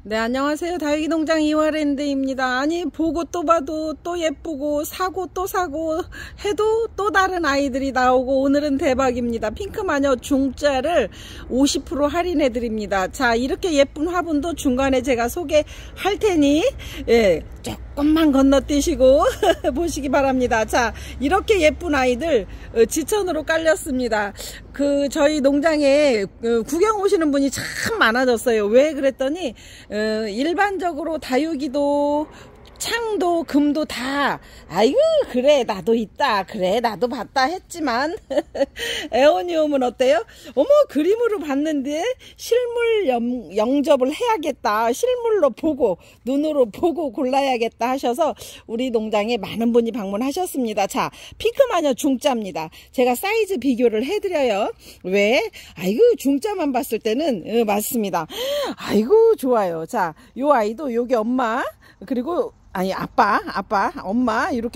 네, 안녕하세요. 다육이 농장 이화랜드입니다. 아니, 보고 또 봐도 또 예쁘고 사고 또 사고 해도 또 다른 아이들이 나오고 오늘은 대박입니다. 핑크마녀 중짜를 50% 할인해 드립니다. 자, 이렇게 예쁜 화분도 중간에 제가 소개할 테니 조금만 건너뛰시고 보시기 바랍니다. 자, 이렇게 예쁜 아이들 지천으로 깔렸습니다. 저희 농장에 구경 오시는 분이 참 많아졌어요. 왜 그랬더니 일반적으로 다육이도 창도 금도 다 아이고 그래 나도 있다 그래 나도 봤다 했지만 에오니움은 어때요? 어머 그림으로 봤는데 실물 영접을 해야겠다, 실물로 보고 눈으로 보고 골라야겠다 하셔서 우리 농장에 많은 분이 방문하셨습니다. 자, 핑크마녀 중짜입니다. 제가 사이즈 비교를 해드려요. 왜? 아이고 중짜만 봤을 때는 맞습니다. 아이고 좋아요. 자, 요 아이도 여기 엄마 그리고 아니 아빠 엄마 이렇게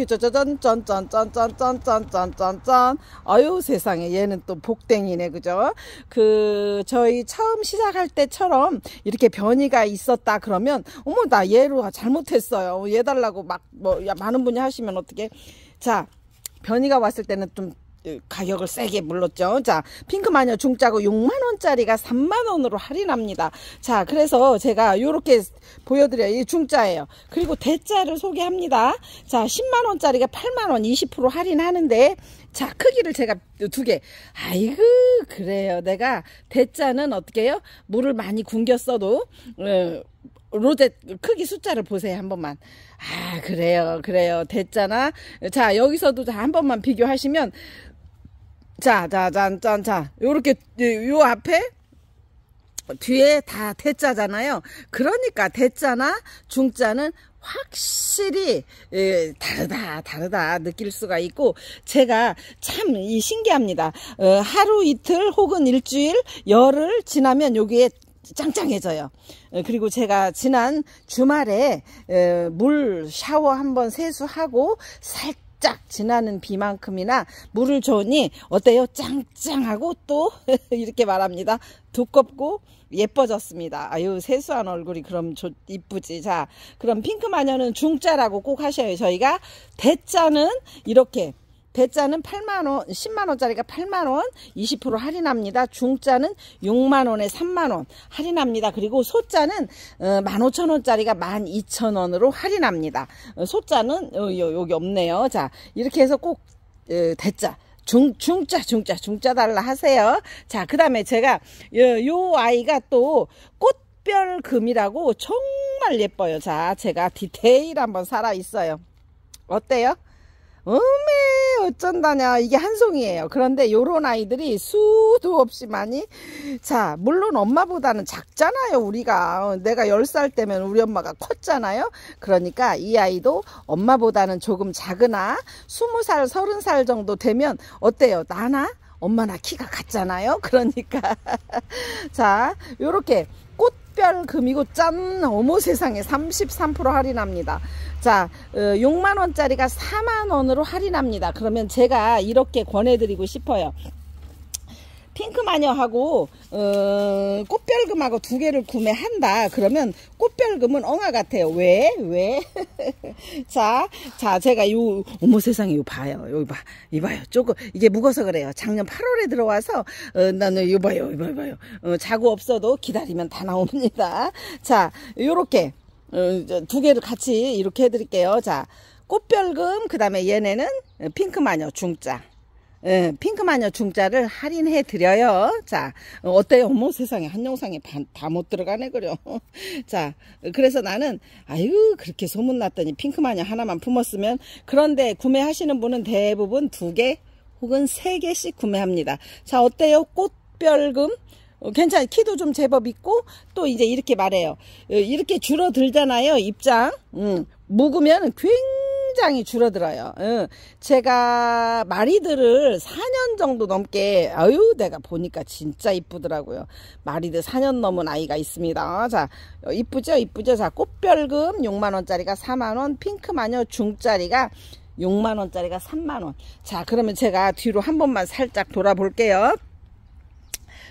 짠짠짠짠짠짠짠짠짠 아유 세상에 얘는 또 복댕이네. 그죠? 저희 처음 시작할 때처럼 이렇게 변이가 있었다 그러면 어머 나 얘로 잘못했어요 얘 달라고 막 많은 분이 하시면 어떻게. 자, 변이가 왔을 때는 좀 가격을 세게 물렀죠. 자, 핑크마녀 중짜고 6만원짜리가 3만원으로 할인합니다. 자, 그래서 제가 요렇게 보여드려요. 이 중짜예요. 그리고 대짜를 소개합니다. 자, 10만원짜리가 8만원 20% 할인하는데, 자, 크기를 제가 두 개. 아이고, 그래요. 내가 대짜는 어떻게 해요? 물을 많이 굶겼어도, 로제 크기 숫자를 보세요. 한 번만. 아, 그래요. 됐잖아. 자, 여기서도 한 번만 비교하시면, 자, 요렇게, 요 앞에, 뒤에 다 대짜잖아요. 그러니까 대짜나 중짜는 확실히 다르다 느낄 수가 있고, 제가 참 신기합니다. 하루 이틀 혹은 일주일 열흘 지나면 여기에 짱짱해져요. 그리고 제가 지난 주말에 물 샤워 한번 세수하고 살짝 지나는 비만큼이나 물을 줬니 어때요? 짱짱하고 또 이렇게 말합니다. 두껍고 예뻐졌습니다. 아유 세수한 얼굴이 그럼 이쁘지. 자, 그럼 핑크마녀는 중짜라고 꼭 하셔요. 저희가 대짜는 이렇게, 대짜는 8만원, 10만원짜리가 8만원 20% 할인합니다. 중짜는 6만원에 3만원 할인합니다. 그리고 소짜는 15,000원짜리가 12,000원으로 할인합니다. 소짜는 여기 없네요. 자, 이렇게 해서 꼭 대짜 중짜 달라 하세요. 자, 그 다음에 제가 요 아이가 또 꽃별금이라고 정말 예뻐요. 자, 제가 디테일 한번 살아있어요. 어때요? 어쩐다냐. 이게 한 송이에요. 그런데 요런 아이들이 수도 없이 많이. 자, 물론 엄마보다는 작잖아요. 우리가 내가 10살 때면 우리 엄마가 컸잖아요. 그러니까 이 아이도 엄마보다는 조금 작으나 20살 30살 정도 되면 어때요? 나나 엄마나 키가 같잖아요. 그러니까 자, 요렇게 꽃별금이고 짠, 어머 세상에 33% 할인합니다. 자, 6만원짜리가 4만원으로 할인합니다. 그러면 제가 이렇게 권해드리고 싶어요. 핑크마녀하고 꽃별금하고 두 개를 구매한다 그러면 꽃별금은 엉아 같아요. 왜? 자, 제가 어머 세상에 봐요. 여기 봐. 이봐요. 조금 이게 묵어서 그래요. 작년 8월에 들어와서 나는 이봐요. 자고 없어도 기다리면 다 나옵니다. 자, 요렇게 두 개를 같이 이렇게 해드릴게요. 자, 꽃별금, 그 다음에 얘네는 핑크마녀 중짜. 핑크마녀 중짜를 할인해 드려요. 자, 어때요? 어머 세상에 한 영상에 다 못 들어가네 그려. 자, 그래서 나는 아유 그렇게 소문났더니 핑크마녀 하나만 품었으면. 그런데 구매하시는 분은 대부분 2개 혹은 3개씩 구매합니다. 자, 어때요? 꽃별금 괜찮아요. 키도 좀 제법 있고, 또 이제 이렇게 말해요. 이렇게 줄어들잖아요. 입장. 묵으면 굉장히 줄어들어요. 제가 마리들을 4년 정도 넘게, 아유 내가 보니까 진짜 이쁘더라고요. 마리들 4년 넘은 아이가 있습니다. 자, 이쁘죠? 자, 꽃별금 6만원짜리가 4만원, 핑크마녀 중짜리가 6만원짜리가 3만원. 자, 그러면 제가 뒤로 한 번만 살짝 돌아볼게요.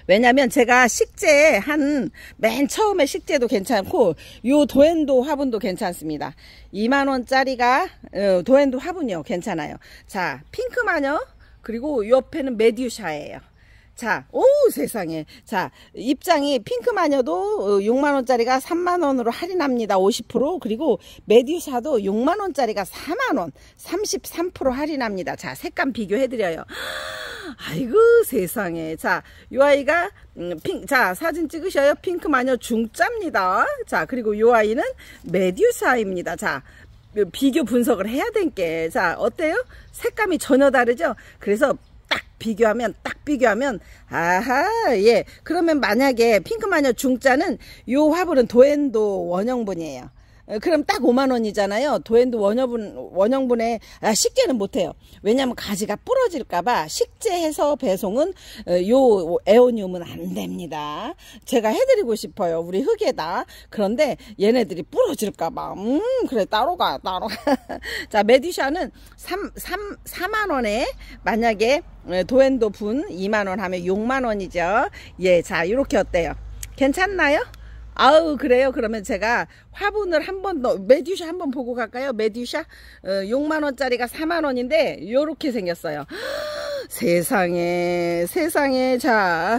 왜냐면 제가 식재 맨 처음에 식재도 괜찮고 요 도엔도 화분도 괜찮습니다. 2만원짜리가 도엔도 화분이요 괜찮아요. 자, 핑크 마녀 그리고 옆에는 메듀샤예요. 자, 오 세상에. 자, 입장이 핑크 마녀도 6만원짜리가 3만원으로 할인합니다. 50%. 그리고 메듀사도 6만원짜리가 4만원 33% 할인합니다. 자, 색감 비교해드려요. 아이고 세상에. 자, 요 아이가 자, 사진 찍으셔요. 핑크 마녀 중짜입니다. 자, 그리고 요 아이는 메듀사입니다. 자, 비교 분석을 해야 된게. 자, 어때요? 색감이 전혀 다르죠? 그래서 딱 비교하면 아하, 예. 그러면 만약에 핑크마녀 중짜는 요 화분은 도엔도 원형분이에요. 그럼 딱 5만원이잖아요. 도엔도 원형분에 식재는 못해요. 왜냐면 가지가 부러질까봐 식재해서 배송은 요 에오니움은 안 됩니다. 제가 해드리고 싶어요. 우리 흙에다. 그런데 얘네들이 부러질까봐. 그래, 따로 가. 자, 메디샤는 4만원에 만약에 도엔도 분 2만원 하면 6만원이죠. 예, 자, 요렇게 어때요? 괜찮나요? 아우, 그래요. 그러면 제가 화분을 한 번 더, 메듀샤 한번 보고 갈까요? 메듀샤 6만원짜리가 4만원인데 요렇게 생겼어요. 세상에. 자,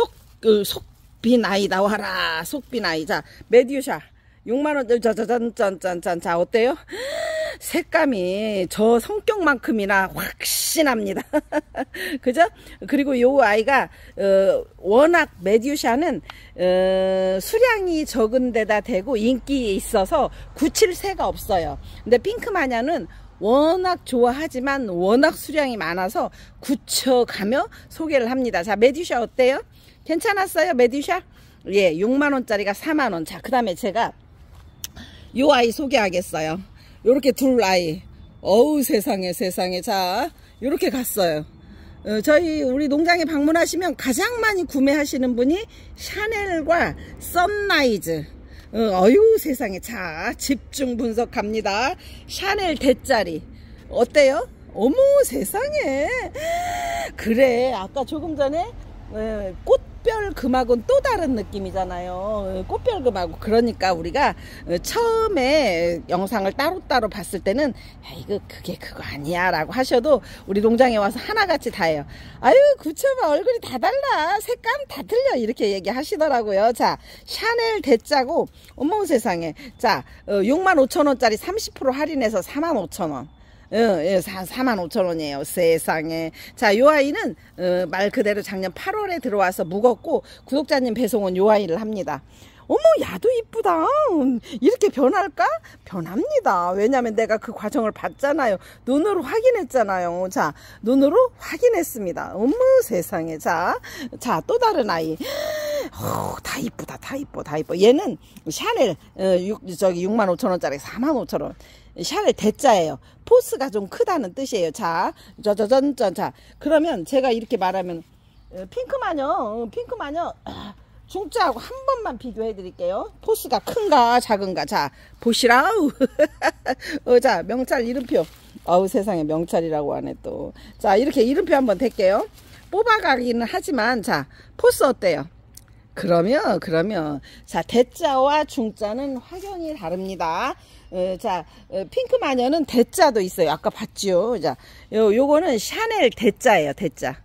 속빈 아이 나와라. 속빈 아이. 자, 메듀샤 6만원. 자, 어때요? 색감이 저 성격만큼이나 확신합니다. 그죠? 그리고 요 아이가 워낙 메듀샤는 수량이 적은 데다 대고 인기 있어서 굳힐 새가 없어요. 근데 핑크마냐는 워낙 좋아하지만 워낙 수량이 많아서 굳혀가며 소개를 합니다. 자, 메듀샤 어때요? 괜찮았어요? 메듀샤? 예, 6만원짜리가 4만원. 자, 그 다음에 제가 요 아이 소개하겠어요. 요렇게 둘 아이. 어우 세상에. 자, 요렇게 갔어요. 우리 농장에 방문하시면 가장 많이 구매하시는 분이 샤넬과 선라이즈. 어유 세상에. 자, 집중 분석 갑니다. 샤넬 대짜리. 어때요? 어머 세상에. 그래, 아까 조금 전에 꽃별금하고는 또 다른 느낌이잖아요. 꽃별금하고. 그러니까 우리가 처음에 영상을 따로따로 봤을 때는 이거 그게 그거 아니야 라고 하셔도 우리 농장에 와서 하나같이 다 해요. 아유 구쳐봐, 얼굴이 다 달라, 색감 다 틀려, 이렇게 얘기하시더라고요. 자, 샤넬 대짜고 어머 세상에. 자, 65,000원짜리 30% 할인해서 45,000원. 예, 45,000원이에요. 세상에. 자, 요 아이는 말 그대로 작년 8월에 들어와서 묵었고 구독자님 배송은 요 아이를 합니다. 어머, 야도 이쁘다. 이렇게 변할까? 변합니다. 왜냐면 내가 그 과정을 봤잖아요. 눈으로 확인했잖아요. 자, 눈으로 확인했습니다. 어머 세상에. 자, 또 다른 아이. 다 이쁘다. 다 이뻐. 얘는 샤넬 65,000원짜리 45,000원. 샤넬 대짜예요. 포스가 좀 크다는 뜻이에요. 자, 자, 그러면 제가 이렇게 말하면 핑크마녀 중짜하고 한 번만 비교해 드릴게요. 포스가 큰가 작은가. 자, 보시라우. 자, 명찰 이름표. 어우 세상에, 명찰이라고 하네 또. 자, 이렇게 이름표 한번 댈게요. 뽑아가기는 하지만 자, 포스 어때요? 그러면 자, 대짜와 중짜는 확연히 다릅니다. 자, 핑크 마녀는 대짜도 있어요. 아까 봤죠. 자, 요거는 샤넬 대짜예요. 대짜.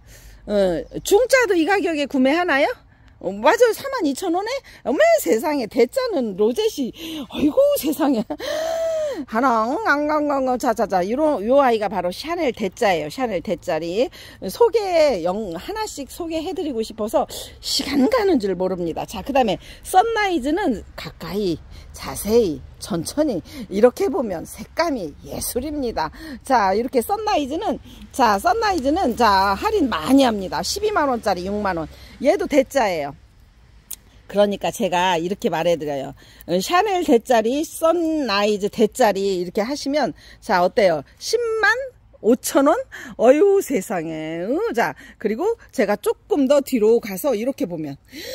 중짜도 이 가격에 구매하나요? 맞아요. 42,000원에? 어머 세상에. 대짜는 로제시. 아이고 세상에. 하나, 자, 요 아이가 바로 샤넬 대짜예요. 샤넬 대짜리. 하나씩 소개해드리고 싶어서 시간 가는 줄 모릅니다. 자, 그 다음에 선라이즈는 가까이, 자세히, 천천히 이렇게 보면 색감이 예술입니다. 자, 이렇게 선라이즈는 자, 할인 많이 합니다. 12만원짜리 6만원. 얘도 대짜예요. 그러니까 제가 이렇게 말해드려요. 샤넬 대짜리, 선라이즈 대짜리 이렇게 하시면 자, 어때요? 105,000원? 어유 세상에. 자, 그리고 제가 조금 더 뒤로 가서 이렇게 보면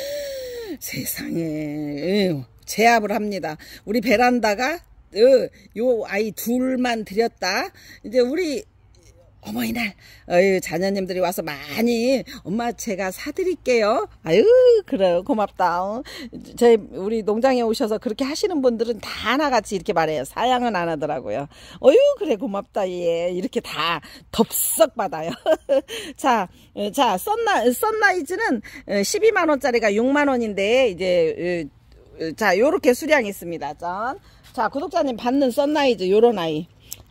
세상에. 제압을 합니다. 우리 베란다가 요 아이 둘만 드렸다. 이제 우리 어머 이날 자녀님들이 와서 많이 엄마 제가 사드릴게요. 아유 그래요 고맙다. 우리 농장에 오셔서 그렇게 하시는 분들은 다 하나같이 이렇게 말해요. 사양은 안 하더라고요. 그래 고맙다 얘 이렇게 다 덥석 받아요. 자 썬라이즈는 12만원짜리가 6만원인데 이제 자 요렇게 수량이 있습니다. 자 구독자님 받는 썬라이즈 요런 아이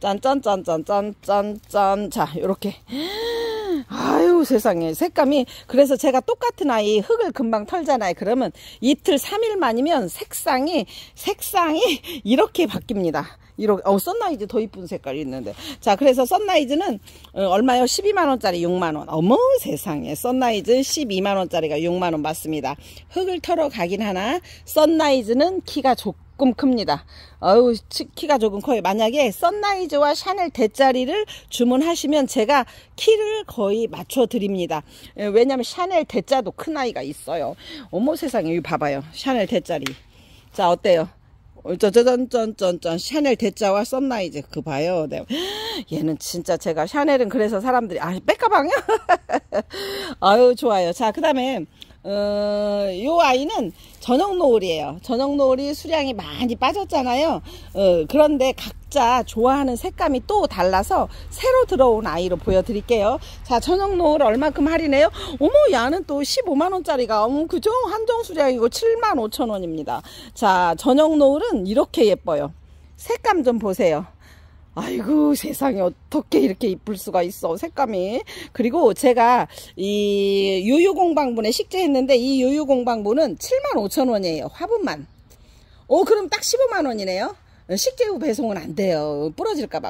짠짠짠짠짠짠짠. 자 요렇게 아유 세상에 색감이. 그래서 제가 똑같은 아이 흙을 금방 털잖아요. 그러면 이틀 3일만이면 색상이 이렇게 바뀝니다. 이렇게 썬라이즈 더 이쁜 색깔이 있는데. 자 그래서 썬라이즈는 얼마요? 12만원짜리 6만원. 어머 세상에 썬라이즈 12만원짜리가 6만원 맞습니다. 흙을 털어 가긴 하나 썬라이즈는 키가 조금 큽니다. 키가 조금 커요. 만약에 썬라이즈와 샤넬 대짜리를 주문하시면 제가 키를 거의 맞춰 드립니다. 왜냐면 샤넬 대짜도 큰 아이가 있어요. 어머 세상에 이거 봐봐요. 샤넬 대짜리. 자 어때요? 짠짠짠짠짠 샤넬 대짜와 썬라이즈 그 봐요. 네. 얘는 진짜 제가 샤넬은 그래서 사람들이 백가방이야? 아유 좋아요. 자 그 다음에 요 아이는 저녁 노을이에요. 저녁 노을이 수량이 많이 빠졌잖아요. 그런데 각자 좋아하는 색감이 또 달라서 새로 들어온 아이로 보여드릴게요. 자 저녁 노을 얼마큼 할인해요? 어머 야는 또 15만원짜리가 그죠? 한정 수량이고 75,000원입니다. 자 저녁 노을은 이렇게 예뻐요. 색감 좀 보세요. 아이고 세상에 어떻게 이렇게 이쁠 수가 있어 색감이. 그리고 제가 이 유유공방분에 식재했는데 이 유유공방분은 75,000원이에요 화분만. 그럼 딱 15만원이네요 식재 후 배송은 안 돼요. 부러질까봐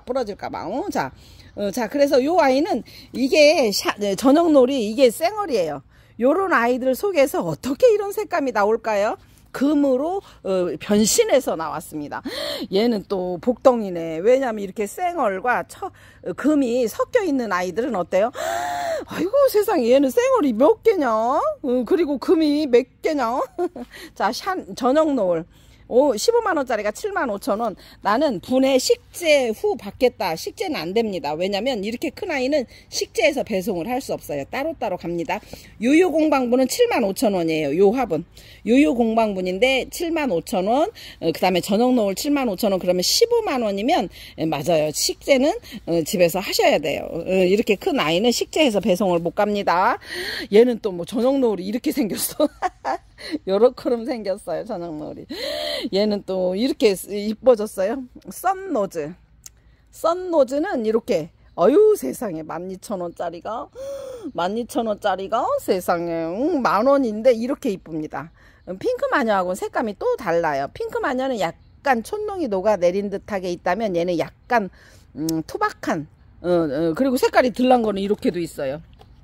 자 그래서 요 아이는 이게 저녁놀이 이게 쌩얼이에요. 요런 아이들 속에서 어떻게 이런 색감이 나올까요? 금으로 변신해서 나왔습니다. 얘는 또 복덩이네. 왜냐면 이렇게 쌩얼과 금이 섞여 있는 아이들은 어때요? 아이고 세상에 얘는 쌩얼이 몇 개냐? 그리고 금이 몇 개냐? 자 저녁 노을 15만원짜리가 75,000원. 나는 분해 식재 후 받겠다. 식재는 안 됩니다. 왜냐면 이렇게 큰 아이는 식재해서 배송을 할 수 없어요. 따로따로 갑니다. 유유공방분은 75,000원이에요. 요 화분 유유공방분인데 75,000원. 그 다음에 저녁 노을 75,000원. 그러면 15만원이면 맞아요. 식재는 집에서 하셔야 돼요. 이렇게 큰 아이는 식재해서 배송을 못 갑니다. 얘는 또 뭐 저녁 노을이 이렇게 생겼어. 요렇게름 생겼어요. 저녁 노을이. 얘는 또 이렇게 이뻐졌어요. 썬노즈는 이렇게 세상에 12,000원짜리가 세상에 만원인데 이렇게 이쁩니다. 핑크 마녀하고는 색감이 또 달라요. 핑크 마녀는 약간 촌농이 녹아내린 듯하게 있다면 얘는 약간 투박한 그리고 색깔이 들난 거는 이렇게도 있어요.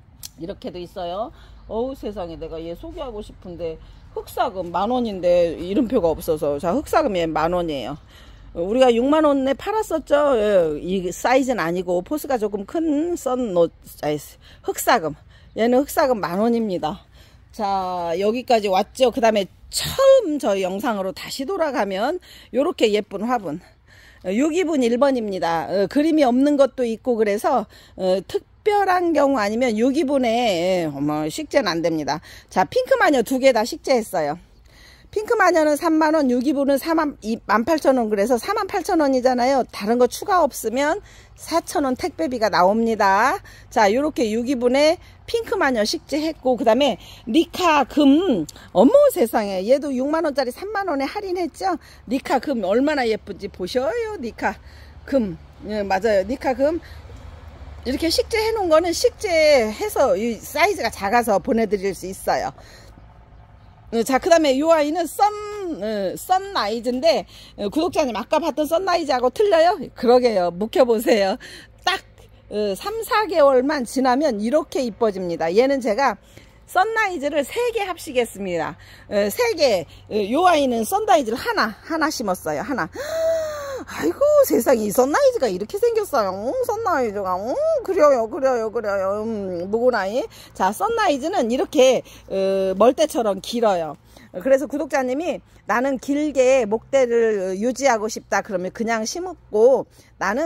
세상에 내가 얘 소개하고 싶은데 흑사금 만원인데 이름표가 없어서. 자 흑사금 얘 만원이에요. 우리가 6만원에 팔았었죠. 이 사이즈는 아니고 포스가 조금 큰 흑사금. 얘는 흑사금 만원입니다. 자 여기까지 왔죠. 그 다음에 처음 저희 영상으로 다시 돌아가면 요렇게 예쁜 화분 6기분 1번입니다. 그림이 없는 것도 있고 그래서 특별한 경우 아니면 6기분에 식재는 안 됩니다. 자 핑크마녀 두 개 다 식재했어요. 핑크마녀는 3만원 6기분은 48,000원 그래서 48,000원이잖아요. 다른 거 추가 없으면 4,000원 택배비가 나옵니다. 자 요렇게 6기분에 핑크마녀 식재했고 그 다음에 리카 금 어머 세상에 얘도 6만원짜리 3만원에 할인했죠. 리카 금 얼마나 예쁜지 보셔요. 리카 금 맞아요. 리카 금 이렇게 식재해 놓은 거는 식재해서 이 사이즈가 작아서 보내드릴 수 있어요. 자 그 다음에 이 아이는 썬라이즈인데 구독자님 아까 봤던 썬라이즈하고 틀려요? 그러게요. 묵혀보세요. 딱 3-4개월만 지나면 이렇게 이뻐집니다. 얘는 제가 썬라이즈를 3개 합식했습니다. 3개. 요 아이는 썬라이즈를 하나 심었어요. 하나. 아이고 세상에 이 썬라이즈가 이렇게 생겼어요. 썬라이즈가 그려요. 무고나이. 자 썬라이즈는 이렇게 멀대처럼 길어요. 그래서 구독자님이 나는 길게 목대를 유지하고 싶다 그러면 그냥 심었고 나는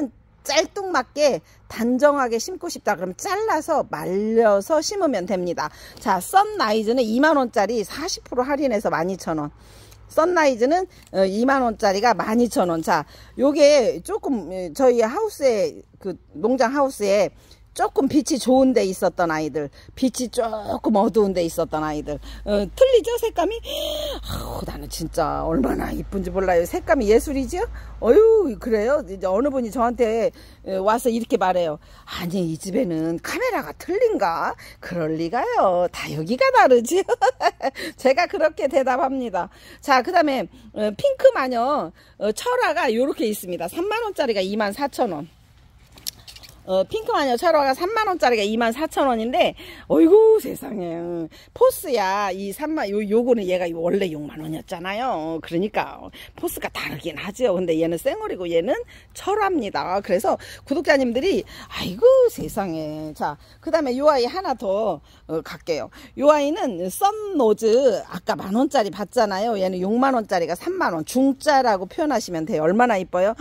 짤뚱맞게 단정하게 심고 싶다 그러면 잘라서 말려서 심으면 됩니다. 자, 썬라이즈는 2만원짜리 40% 할인해서 12,000원. 썬라이즈는 2만원짜리가 12,000원. 자, 요게 조금 저희 하우스에, 그 농장 하우스에 조금 빛이 좋은 데 있었던 아이들, 빛이 조금 어두운 데 있었던 아이들, 틀리죠 색감이? 나는 진짜 얼마나 이쁜지 몰라요. 색감이 예술이죠. 어휴, 그래요. 이제 어느 분이 저한테 와서 이렇게 말해요. 아니, 이 집에는 카메라가 틀린가? 그럴 리가요. 다 여기가 다르지. 제가 그렇게 대답합니다. 자, 그 다음에 핑크 마녀 철화가 요렇게 있습니다. 3만원짜리가 24,000원. 핑크마녀 철화가 3만원짜리가 24,000원인데, 어이구, 세상에. 포스야, 요거는 얘가 원래 6만원이었잖아요. 그러니까, 포스가 다르긴 하죠. 근데 얘는 쌩얼이고 얘는 철화입니다. 그래서 구독자님들이, 아이고, 세상에. 자, 그 다음에 요 아이 하나 더 갈게요. 요 아이는 썬노즈, 아까 10,000원짜리 봤잖아요. 얘는 6만원짜리가 3만원. 중짜라고 표현하시면 돼요. 얼마나 이뻐요?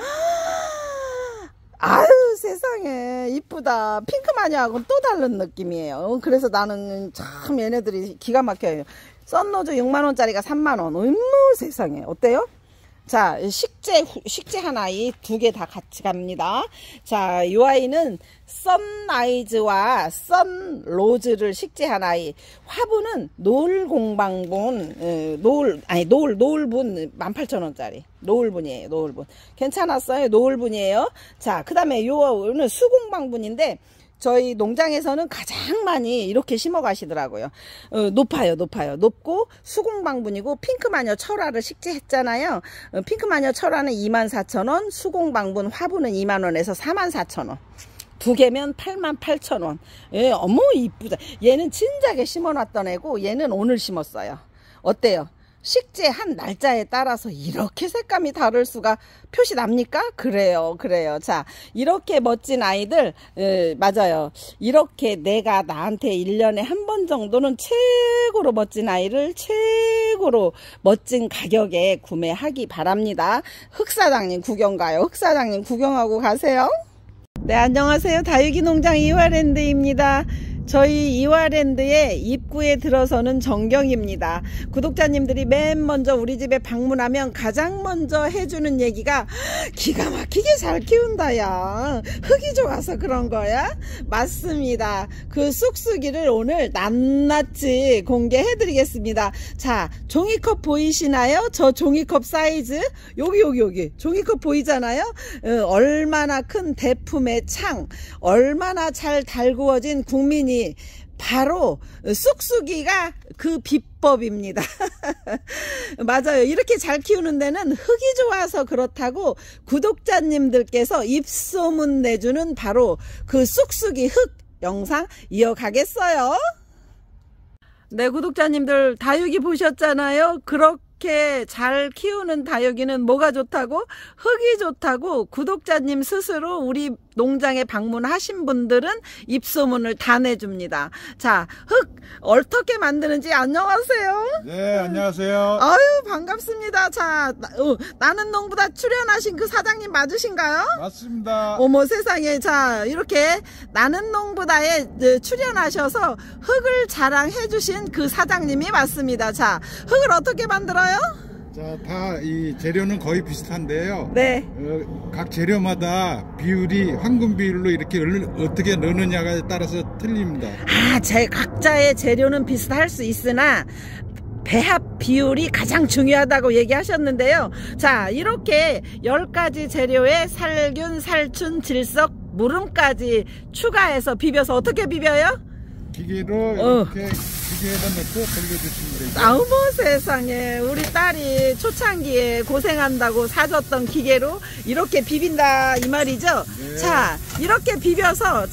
아유, 세상에 이쁘다. 핑크마녀하고는 또 다른 느낌이에요. 그래서 나는 참 얘네들이 기가 막혀요. 썬노즈 6만원짜리가 3만원. 어머, 세상에. 어때요? 자, 식재 한 아이 2개 다 같이 갑니다. 자, 이 아이는 썬라이즈와 썬로즈를 식재한 아이. 화분은 노을공방분, 노을분 18,000원짜리. 노을분이에요, 노을분. 괜찮았어요, 노을분이에요. 자, 그 다음에 요는 수공방분인데, 저희 농장에서는 가장 많이 이렇게 심어 가시더라고요. 높아요. 높고 수공방분이고 핑크마녀 철화를 식재했잖아요. 핑크마녀 철화는 24,000원, 수공방분 화분은 2만원에서 44,000원. 2개면 88,000원. 예, 어머 이쁘다. 얘는 진작에 심어놨던 애고 얘는 오늘 심었어요. 어때요? 식재한 날짜에 따라서 이렇게 색감이 다를 수가 표시 납니까? 그래요. 자, 이렇게 멋진 아이들, 맞아요. 이렇게 내가 나한테 1년에 한 번 정도는 최고로 멋진 아이를 최고로 멋진 가격에 구매하기 바랍니다. 흑사장님 구경 가요. 흑사장님 구경하고 가세요. 네, 안녕하세요. 다육이 농장 이화랜드입니다. 저희 이화랜드의 입구에 들어서는 정경입니다. 구독자님들이 맨 먼저 우리 집에 방문하면 가장 먼저 해주는 얘기가 기가 막히게 잘 키운다 야, 흙이 좋아서 그런 거야? 맞습니다. 그 쑥쑥이를 오늘 낱낱이 공개해 드리겠습니다. 자, 종이컵 보이시나요? 저 종이컵 사이즈 여기 종이컵 보이잖아요. 얼마나 큰 대품의 창, 얼마나 잘 달구어진 국민이 바로 쑥쑥이가 그 비법입니다. 맞아요. 이렇게 잘 키우는 데는 흙이 좋아서 그렇다고 구독자님들께서 입소문 내주는 바로 그 쑥쑥이 흙 영상 이어가겠어요. 네, 구독자님들 다육이 보셨잖아요. 그렇게 잘 키우는 다육이는 뭐가 좋다고? 흙이 좋다고 구독자님 스스로 우리 농장에 방문하신 분들은 입소문을 다 내줍니다. 자, 흙 어떻게 만드는지 안녕하세요. 네, 안녕하세요. 아유, 반갑습니다. 자, 나는 농부다 출연하신 그 사장님 맞으신가요? 맞습니다. 어머 세상에. 자, 이렇게 나는 농부다에 출연하셔서 흙을 자랑해 주신 그 사장님이 맞습니다. 자, 흙을 어떻게 만들어요? 자, 다 이 재료는 거의 비슷한데요. 네. 각 재료마다 비율이 황금 비율로 이렇게 어떻게 넣느냐에 따라서 틀립니다. 아, 각자의 재료는 비슷할 수 있으나 배합 비율이 가장 중요하다고 얘기하셨는데요. 자, 이렇게 10가지 재료에 살균, 살춘, 질석, 무름까지 추가해서 비벼서 어떻게 비벼요? 기계로 이렇게 기계에다 넣고 돌려주시면 되죠. 어머 세상에, 우리 딸이 초창기에 고생한다고 사줬던 기계로 이렇게 비빈다 이 말이죠. 네. 자, 이렇게 비벼서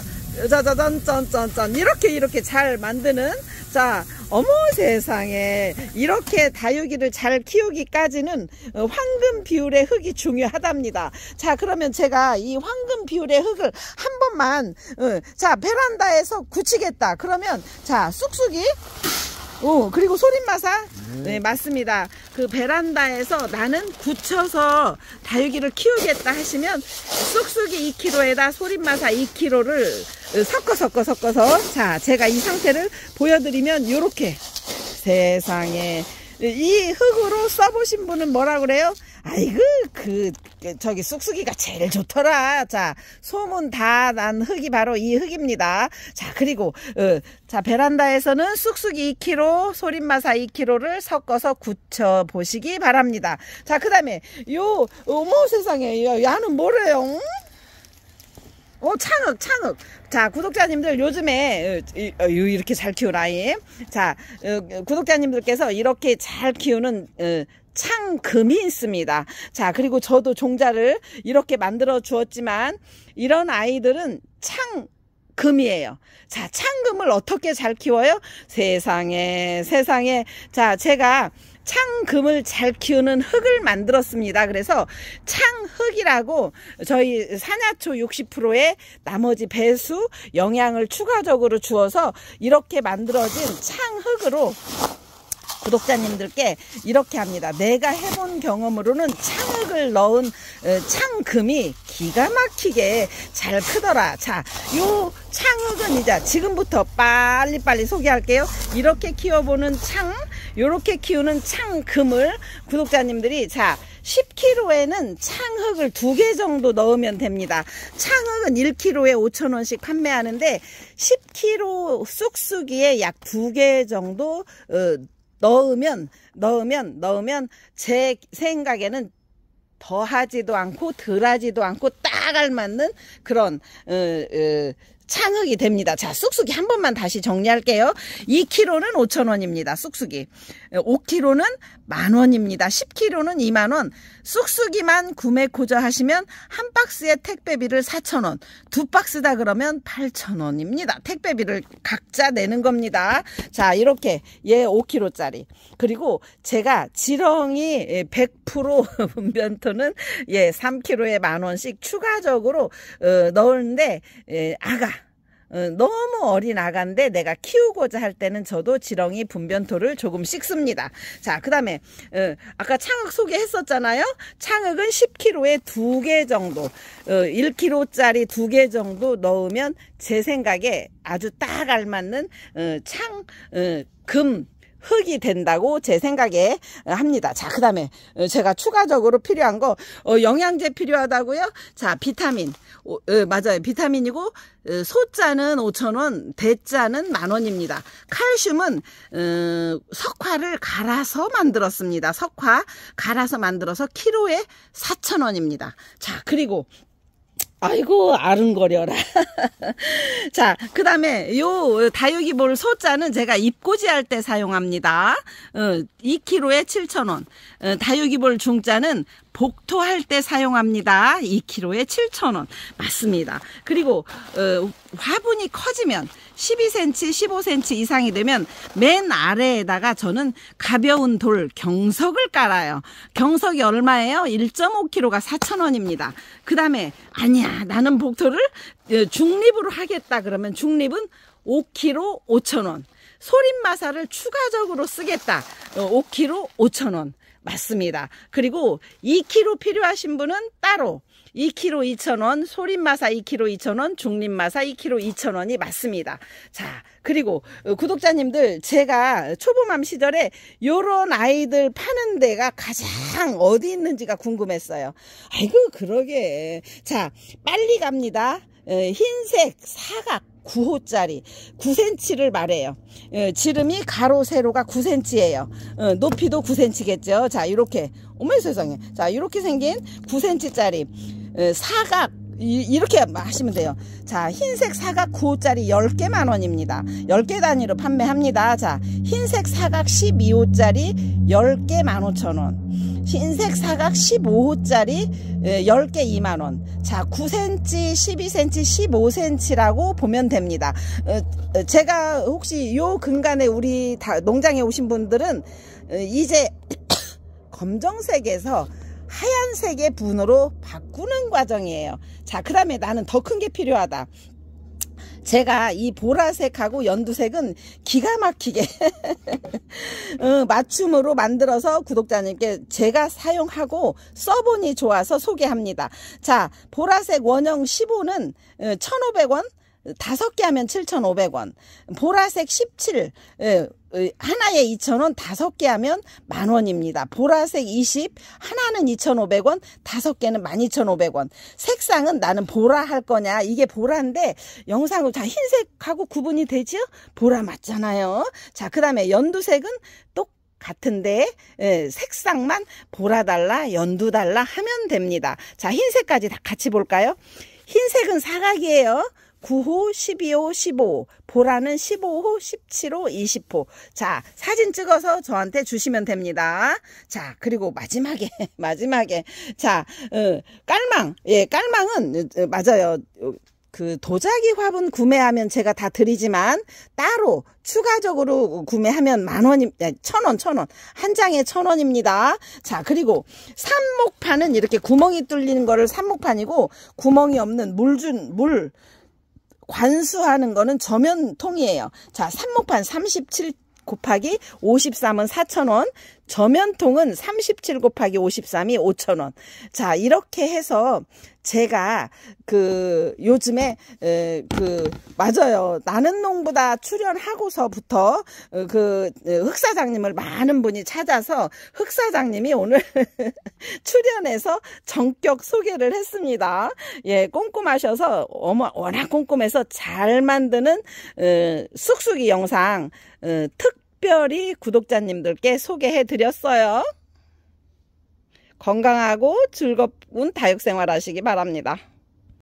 짜자잔 이렇게 잘 만드는, 자, 어머 세상에, 이렇게 다육이를 잘 키우기까지는 황금 비율의 흙이 중요하답니다. 자, 그러면 제가 이 황금 비율의 흙을 한 번만 자, 베란다에서 굳히겠다 그러면, 자, 쑥쑥이 그리고 소림마사? 네, 맞습니다. 그 베란다에서 나는 굳혀서 다육이를 키우겠다 하시면 쑥쑥이 2kg에다 소림마사 2kg를 섞어서 자, 제가 이 상태를 보여드리면 요렇게 세상에 이 흙으로 써보신 분은 뭐라 그래요? 아이고 저기 쑥쑥이가 제일 좋더라. 자, 소문 다 난 흙이 바로 이 흙입니다. 자, 그리고 자, 베란다에서는 쑥쑥이 2kg, 소림마사 2kg를 섞어서 굳혀 보시기 바랍니다. 자, 그 다음에 어머 세상에, 야는 뭐래요? 창흙. 자, 구독자님들 요즘에 이렇게 잘 키운 아이. 자, 구독자님들께서 이렇게 잘 키우는 창금이 있습니다. 자, 그리고 저도 종자를 이렇게 만들어 주었지만 이런 아이들은 창금이에요. 자, 창금을 어떻게 잘 키워요? 세상에. 자, 제가 창금을 잘 키우는 흙을 만들었습니다. 그래서 창흙이라고 저희 산야초 60%에 나머지 배수 영양을 추가적으로 주어서 이렇게 만들어진 창흙으로 구독자님들께 이렇게 합니다. 내가 해본 경험으로는 창흙을 넣은 창금이 기가 막히게 잘 크더라. 자, 요 창흙은 이제 지금부터 빨리빨리 소개할게요. 이렇게 키워보는 요렇게 키우는 창금을 구독자님들이, 자, 10kg에는 창흙을 2개 정도 넣으면 됩니다. 창흙은 1kg에 5,000원씩 판매하는데 10kg 쑥쑥이에 약 2개 정도 넣으면 제 생각에는 더하지도 않고 덜하지도 않고 딱 알맞는 그런 창흙이 됩니다. 자, 쑥쑥이 한 번만 다시 정리할게요. 2kg는 5,000원입니다. 쑥쑥이. 5kg는 10,000원입니다. 10kg는 20,000원. 쑥쑥이만 구매코저 하시면 한 박스에 택배비를 4,000원. 2박스다 그러면 8,000원입니다. 택배비를 각자 내는 겁니다. 자, 이렇게 얘 5kg짜리. 그리고 제가 지렁이 100% 분변토는 3kg에 10,000원씩 추가적으로 넣었는데 너무 어린 아가인데 내가 키우고자 할 때는 저도 지렁이 분변토를 조금씩 씁니다. 자, 그 다음에 아까 창흙 소개했었잖아요. 창흙은 10kg에 2개 정도, 1kg짜리 2개 정도 넣으면 제 생각에 아주 딱 알맞는 금 흙이 된다고 제 생각에 합니다. 자, 그 다음에 제가 추가적으로 필요한 거, 영양제 필요하다고요? 자, 비타민. 맞아요. 비타민이고, 소자는 5,000원, 대자는 10,000원입니다. 칼슘은 석화를 갈아서 만들었습니다. 석화 갈아서 만들어서 키로에 4,000원입니다. 자, 그리고 아이고 아른거려라. 자, 그 다음에 요 다육이볼 소자는 제가 잎꽂이 할 때 사용합니다. 2kg에 7,000원. 다육이볼 중자는 복토할 때 사용합니다. 2kg에 7,000원. 맞습니다. 그리고 화분이 커지면 12cm, 15cm 이상이 되면 맨 아래에다가 저는 가벼운 돌, 경석을 깔아요. 경석이 얼마예요? 1.5kg가 4,000원입니다. 그 다음에 아니야, 나는 복토를 중립으로 하겠다 그러면 중립은 5kg 5,000원. 소림마사를 추가적으로 쓰겠다. 5kg 5,000원. 맞습니다. 그리고 2kg 필요하신 분은 따로 2kg 2,000원, 소림마사 2kg 2,000원, 중립마사 2kg 2,000원이 맞습니다. 자, 그리고 구독자님들, 제가 초보맘 시절에 요런 아이들 파는 데가 가장 어디 있는지가 궁금했어요. 아이고 그러게. 자, 빨리 갑니다. 흰색 사각 9호짜리 9cm를 말해요. 지름이 가로 세로가 9cm예요. 높이도 9cm겠죠. 자, 이렇게, 어머 세상에. 자, 이렇게 생긴 9cm짜리 사각, 이렇게 하시면 돼요. 자, 흰색 사각 9호짜리 10개 10,000원입니다. 10개 단위로 판매합니다. 자, 흰색 사각 12호짜리 10개 15,000원. 흰색 사각 15호짜리 10개 20,000원. 자, 9cm, 12cm, 15cm라고 보면 됩니다. 제가 혹시 요 근간에 우리 농장에 오신 분들은 이제 검정색에서 하얀색의 분으로 바꾸는 과정이에요. 자, 그 다음에 나는 더 큰 게 필요하다. 제가 이 보라색하고 연두색은 기가 막히게 맞춤으로 만들어서 구독자님께 제가 사용하고 써보니 좋아서 소개합니다. 자, 보라색 원형 15는 1,500원, 5개 하면 7,500원. 보라색 17 하나에 2,000원, 5개 하면 10,000원입니다. 보라색 20 하나는 2,500원, 5개는 12,500원. 색상은 나는 보라 할 거냐, 이게 보라인데 영상으로 다 흰색하고 구분이 되죠? 보라 맞잖아요. 자, 그 다음에 연두색은 같은데 색상만 보라 달라 연두 달라 하면 됩니다. 자, 흰색까지 다 같이 볼까요? 흰색은 사각이에요. 9호, 12호, 15. 보라는 15호, 17호, 20호. 자, 사진 찍어서 저한테 주시면 됩니다. 자, 그리고 마지막에. 자, 깔망. 예, 깔망은, 맞아요. 그 도자기 화분 구매하면 제가 다 드리지만 따로 추가적으로 구매하면 10,000원, 1,000원. 한 장에 1,000원입니다. 자, 그리고 삽목판은 이렇게 구멍이 뚫리는 거를 삽목판이고, 구멍이 없는 물 관수하는 거는 저면통이에요. 자, 삽목판 37 곱하기 53은 4,000원, 저면통은 37 곱하기 53이 5,000원. 자, 이렇게 해서 제가 요즘에 맞아요. 나는 농부다 출연하고서부터 흑사장님을 많은 분이 찾아서 흑사장님이 오늘 출연해서 전격 소개를 했습니다. 예, 꼼꼼하셔서 워낙 꼼꼼해서 잘 만드는 쑥쑥이 영상 특별히 구독자님들께 소개해 드렸어요. 건강하고 즐거운 다육생활 하시기 바랍니다.